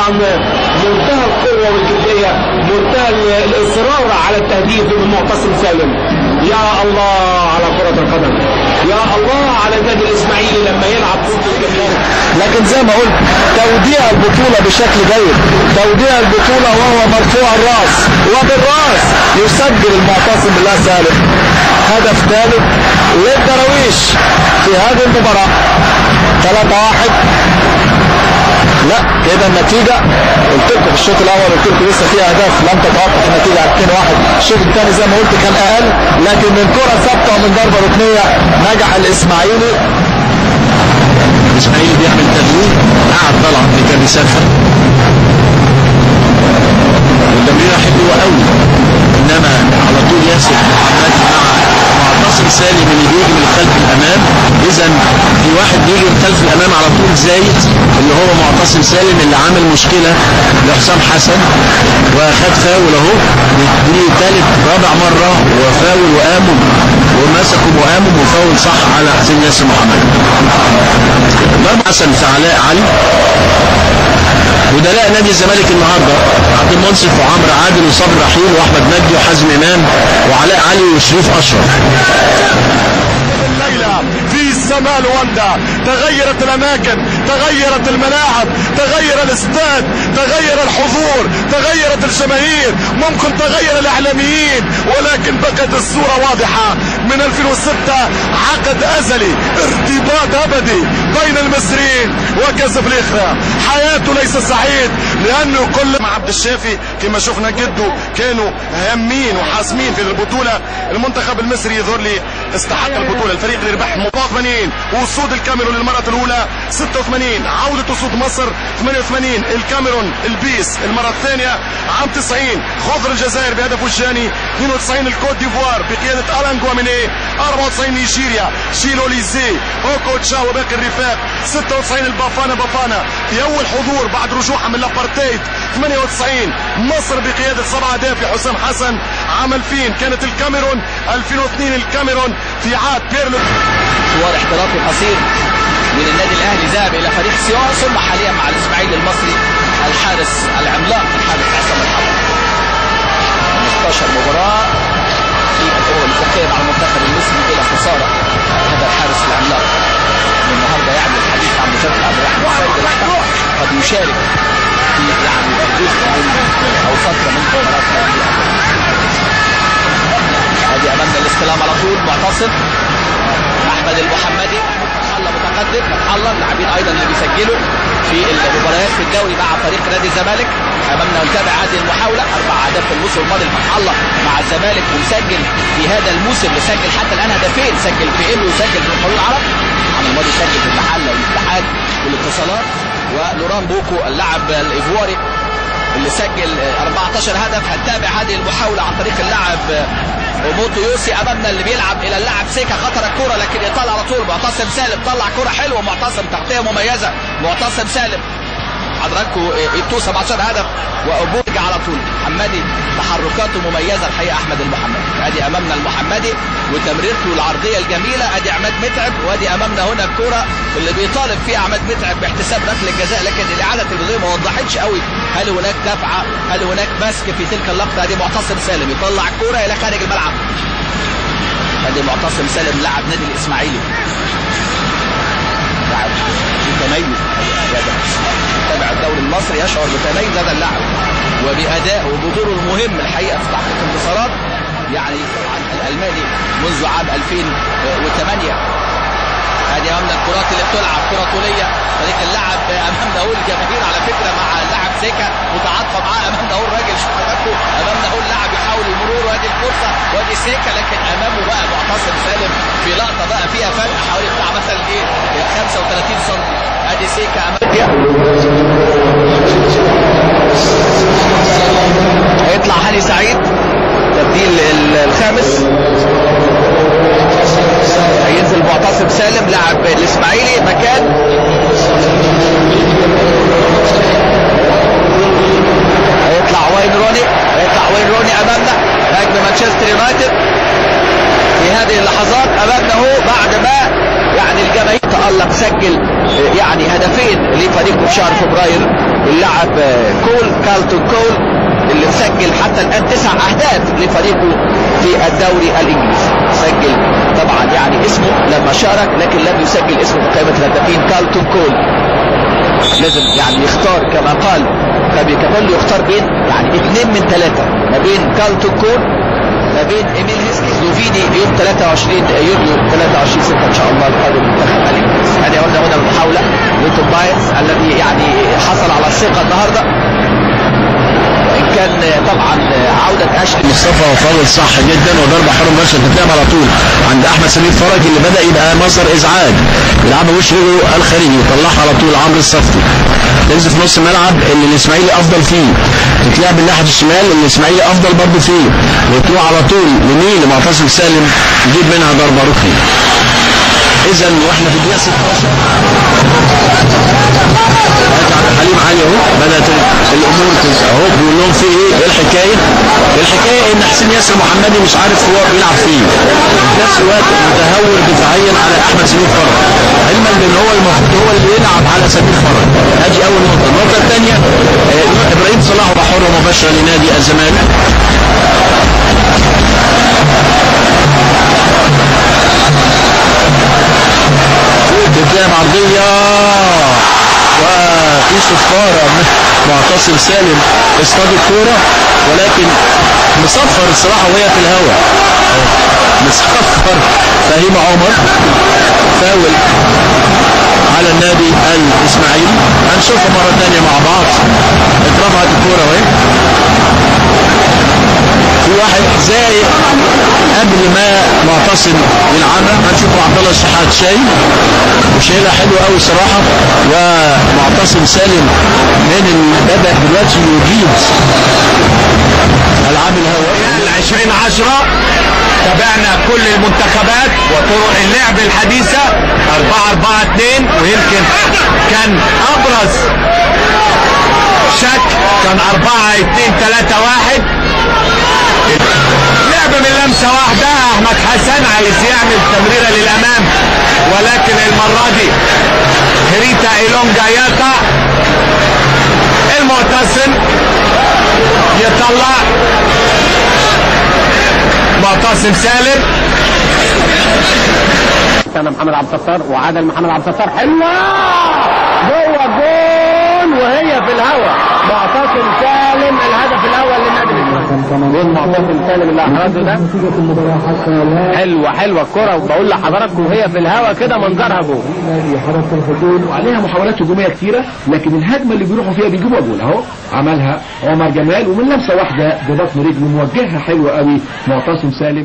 طبعا منتهى القوة والجدية، منتهى الإصرار على التهديف من معتصم سالم. يا الله على كرة القدم، يا الله على النادي الإسماعيلي لما يلعب ضد الجمهور. لكن زي ما قلت توديع البطولة بشكل جيد، توديع البطولة وهو مرفوع الرأس، وبالرأس يسجل المعتصم بالله سالم هدف ثالث للدراويش في هذه المباراة. 3-1. لا كده النتيجة قلت لكم في الشوط الاول، قلت لكم لسه في اهداف لم تتوقف النتيجة على 2-1. الشوط الثاني زي ما قلت كان اقل، لكن من كرة ثابتة ومن ضربة ركنية نجح الاسماعيلي. الاسماعيلي بيعمل تغيير، قعد طلع في كان يسخن والتمريرة حلوة قوي، انما على طول ياسر محمد مع معتصم سالم اللي بيجي من خلف الامام. اذا في واحد بيجي من خلف الامام على طول زايد اللي هو معتصم سالم اللي عامل مشكلة لحسام حسن واخد فاول اهو، دي ثالث رابع مرة وفاول وقاموا ومسكوا وقاموا وفاول صح على حسين ياسر محمد. ضرب حسن في علاء علي. بدلاء نادي الزمالك النهارده عبد المنصف وعمرو عادل وصبري رحيل واحمد مجدي وحازم امام وعلاء علي وشريف اشرف. الليله في السماء لوندا، تغيرت الاماكن، تغيرت الملاعب، تغير الاستاد، تغير الحضور، تغيرت الجماهير، ممكن تغير الاعلاميين، ولكن بقت الصوره واضحه. من 2006 عقد ازلي، ارتباط ابدي بين المصريين وكازابليخا. حياته ليس سعيد لانه كل مع عبد الشافي كما شفنا جده كانوا هامين وحاسمين في البطوله. المنتخب المصري يظهر لي استحق البطوله، الفريق اللي ربح 80 وصود الكاميرون للمره الاولى 86، عوده اسود مصر 88، الكاميرون البيس المره الثانيه عام 90، خضر الجزائر بهدف وجاني 92، الكوت ديفوار بقياده الان غواميني 94، نيجيريا شيلو ليزي اوكوتشا وباقي الرفاق 96، البافانا في اول حضور بعد رجوعها من الابارتايد 98، مصر بقياده 7 اهداف لحسام حسن. عام 2000 كانت الكاميرون، 2002 الكاميرون في عهد بيرلو. مشوار احترافي قصير من النادي الاهلي ذهب الى فريق سيوة، ثم حاليا مع الاسماعيلي المصري الحارس العملاق الحارس عصام الحضر. 15 مباراه في الامم الافريقيه مع المنتخب المصري بلا خساره. هذا الحارس العملاق النهارده يعني الحديث عن مشاركه عبد الرحمن السيد الاحمر قد يشارك في يعني جزء من او فتره من مباراه هذه. ادي امامنا الاستلام على طول معتصم احمد المحمدي، فتح الله متقدم، فتح الله اللاعبين ايضا اللي بيسجلوا في المباريات في الدوري مع فريق نادي الزمالك. امامنا نتابع هذه المحاوله، 4 اهداف في الموسم الماضي فتح الله مع الزمالك، ويسجل في هذا الموسم يسجل حتى الان هدفين، سجل في انه وسجل في الحلول العرب. العام الماضي سجل في المحله والاتحاد والاتصالات. ولوران بوكو اللاعب الايفواري اللي سجل 14 هدف. هنتابع هذه المحاوله عن طريق اللاعب وموتو يوسي. امامنا اللي بيلعب الى اللاعب سيكا، خطر الكوره لكن يطلع على طول معتصم سالم، طلع كوره حلوه معتصم، تغطيه مميزه معتصم سالم. حضراتكم ايتو 17 هدف وابوج على طول. محمدي تحركاته مميزه الحقيقه احمد المحمدي. ادي امامنا المحمدي وتمريرته العرضيه الجميله. ادي عماد متعب، وادي امامنا هنا الكوره اللي بيطالب فيها عماد متعب باحتساب ركله الجزاء، لكن الاعاده التلفزيونيه ما وضحتش قوي هل هناك دفعه، هل هناك مسك في تلك اللقطه. ادي معتصم سالم يطلع الكوره الى خارج الملعب. ادي معتصم سالم لاعب نادي الاسماعيلي، لاعب متميز تابع الدوري المصري، يشعر بتميز هذا اللاعب وبأداء وبدوره المهم الحقيقه في تحقيق انتصارات. يعني طبعا الالماني منذ عام 2008. ادي امامنا الكرات اللي بتلعب كره طوليه، فريق اللعب امامنا اهو الجماهير على فكره مع اللاعب سيكا متعاطفه معاه. امامنا اهو الراجل شوف حضراتكم، امامنا اهو اللاعب يحاول المرور، وادي الفرصه وادي سيكا، لكن امامه بقى معتصم سالم في لقطه بقى فيها فرق حوالي بتاع مثلا ايه 35 سم. ادي سيكا هيطلع هاني سعيد تبديل الخامس، هينزل معتصم سالم لاعب الاسماعيلي مكان هيطلع وين روني امامنا نجم مانشستر يونايتد في هذه اللحظات. امامنا هو بعد ما يعني الجماهير تألق، سجل يعني هدفين لفريقه في شهر فبراير. اللاعب كارلتون كول اللي مسجل حتى الآن 9 أهداف لفريقه في الدوري الإنجليزي. سجل طبعا يعني اسمه لما شارك، لكن لم يسجل اسمه في قائمة الهدافين. كارلتون كول لازم يعني يختار كما قال فابي كابيلو، يختار بين يعني 2 من 3 ما بين كارلتون كول ما بين ايميل هيسكي سلوفيني يوم 23 يوليو 23/6 ان شاء الله القادم منتخب الانجليزي. هذه هنا المحاولة لتوبايس الذي يعني حصل على الثقة النهارده، وان كان طبعا عودة اشلي مصطفى فاضل صح جدا، وضربة حرة مباشرة تتلعب على طول عند احمد سمير فرج اللي بدأ يبقى مصدر ازعاج، يلعبها وش رجله الخارجي وطلعها على طول عمرو الصفتي. تنزل في نص الملعب اللي الاسماعيلي افضل فيه، تتلعب من ناحية الشمال اللي الاسماعيلي افضل برضه فيه، وتروح على طول لمين؟ لمعتصم سالم يجيب منها ضربة ركني. اذا واحنا في الدقيقة 16 عبد الحليم علي اهو بدأت الامور اهو بيقول لهم في ايه الحكاية؟ الحكاية ان حسين ياسر محمدي مش عارف هو بيلعب فين، في نفس الوقت متهور دفاعيا على احمد سمير فرج، علما بان هو المفروض هو اللي يلعب على سمير فرج. ادي اول نقطة. النقطة الثانية ابراهيم صلاح حرة مباشرة لنادي الزمالك. تتلعب عرضية وفي صفارة معتصم سالم اصطاد الكورة، ولكن مصفر الصراحة وهي في الهواء، مصفر فهيم عمر، فاول على النادي الاسماعيلي. هنشوفها مرة تانية مع بعض. اترفعت الكورة اهي، في واحد زي قبل ما معتصم يلعبها. هنشوف عبد الله الشحات وشايلها حلوه قوي صراحه، ومعتصم سالم من بدأ دلوقتي يجيد العاب الهواء. 2010 تابعنا كل المنتخبات وطرق اللعب الحديثة 4-4-2، ويمكن كان ابرز شكل كان 4-2-3-1. لعب من لمسة واحدة، احمد حسن عايز يعمل تمريرة للامام، ولكن المرة دي هريتا إيلونجا يقع، المعتصم يطلع معتصم سالم، استنى محمد عبد الستار وعادل محمد عبد الستار، حلوة جوه الجون وهي في الهواء. معتصم سالم الهدف الاول للنادي الاسماعيلي. جول معتصم سالم اللي احرزه ده حلوه الكره، وبقول لحضراتكم وهي في الهواء كده منظرها جول. وعليها محاولات هجوميه كثيره، لكن الهجمه اللي بيروحوا فيها بيجيبوا جول اهو. عملها عمر جمال ومن لمسه واحده ببطن رجله موجهها حلوه قوي معتصم سالم.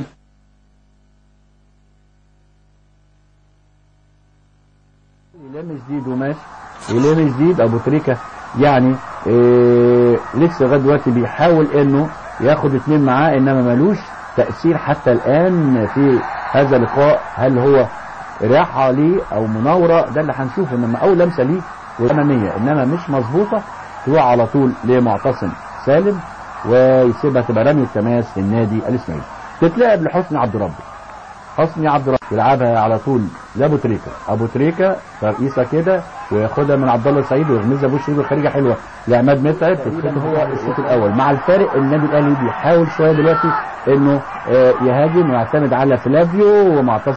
يلم جديد وماشي، يلم جديد ابو تريكه يعني لسه لغايه دلوقتي بيحاول انه ياخد 2 معاه، انما ملوش تأثير حتى الان في هذا اللقاء. هل هو راحه ليه او مناوره؟ ده اللي هنشوفه. انما اول لمسه ليه والاماميه انما مش مظبوطه، تروح على طول لمعتصم سالم ويسيبها تبقى رمي التماس للنادي الاسماعيلي. تتلعب لحسني عبد ربه، حسني عبد ربه يلعبها على طول لابو تريكه، ابو تريكه ترقيصه كده وياخدها من عبد الله السعيد ويغمزها بوش رجله الخارجي حلوه لعماد متعب. تدخل هو الشوط الاول. مع الفارق النادي الاهلي بيحاول شويه دلوقتي انه يهاجم ويعتمد على فلافيو ومعتصم